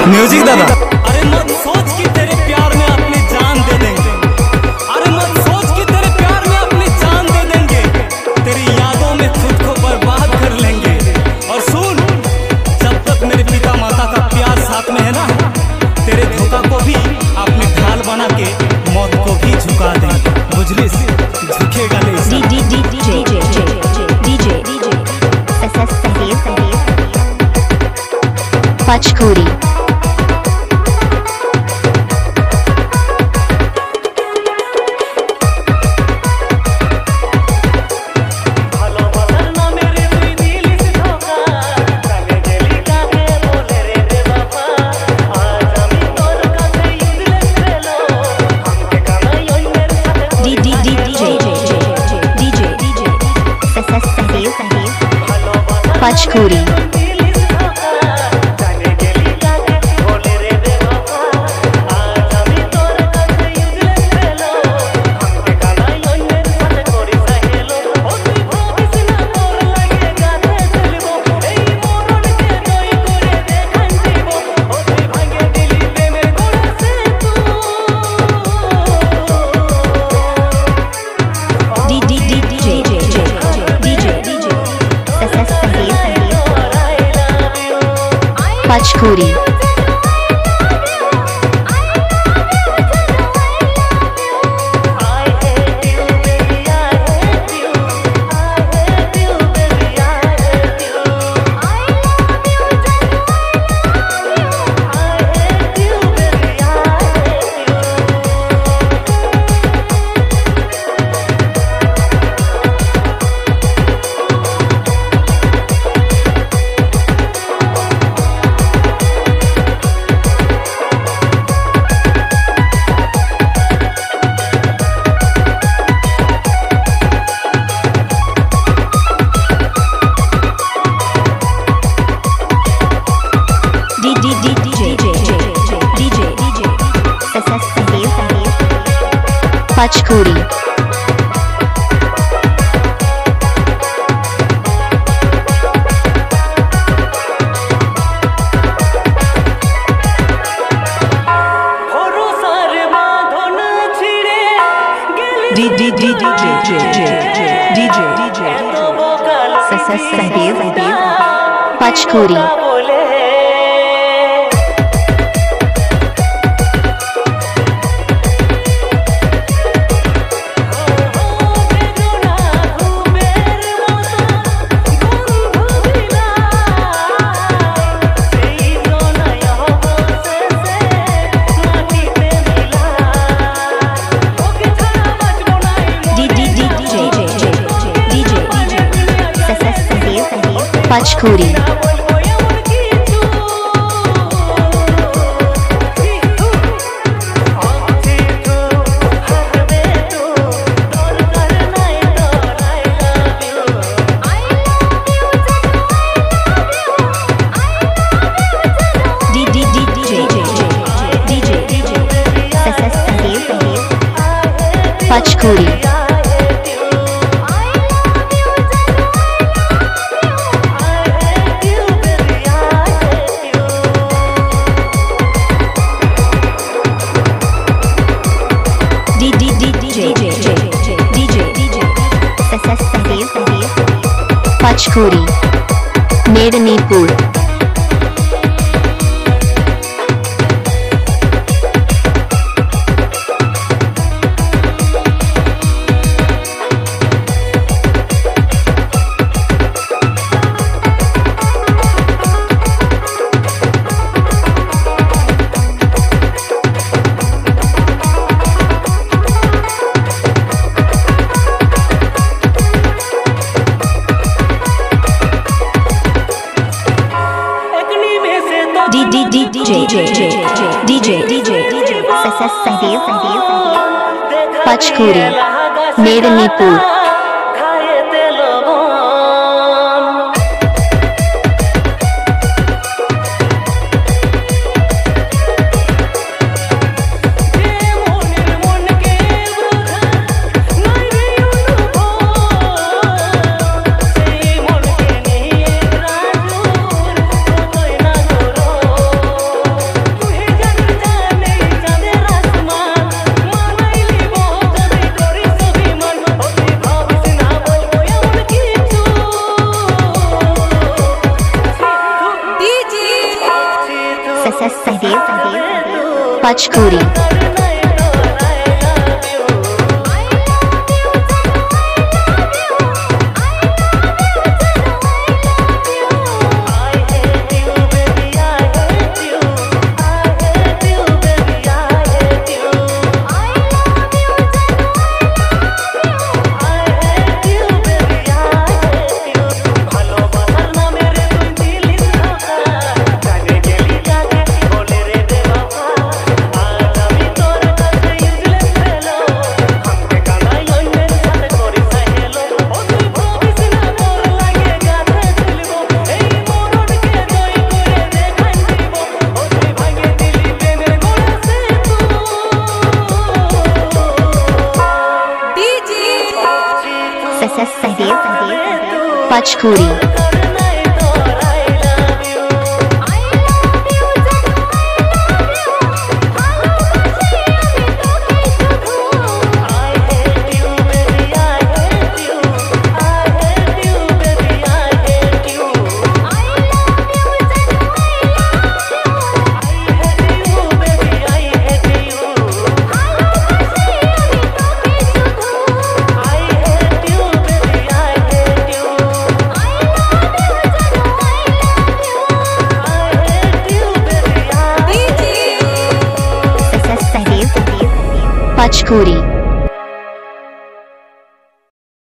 Music दादा। अरे मत सोच कि तेरे प्यार में अपनी जान दे देंगे, अरे मत सोच कि तेरे प्यार में अपनी जान दे देंगे, तेरी यादों में खुद को बर्बाद कर लेंगे। और सुन, जब तक मेरे पिता माता का प्यार साथ में है ना, तेरे धोखा को भी अपने ढाल बना के मौत को भी झुका देंगे। बुझलिस? झुकेगा नहीं। Panchkhuri। Panchkhuri। Panchkhuri। Panchkhuri। Panchkhuri। Panchkhuri। Panchkhuri। Panchkhuri। Medinipur। DJ Sanjib। Panchkhuri। Medinipur। Panchkhuri. Dj Sanjib, Panchkhuri. Panchkhuri.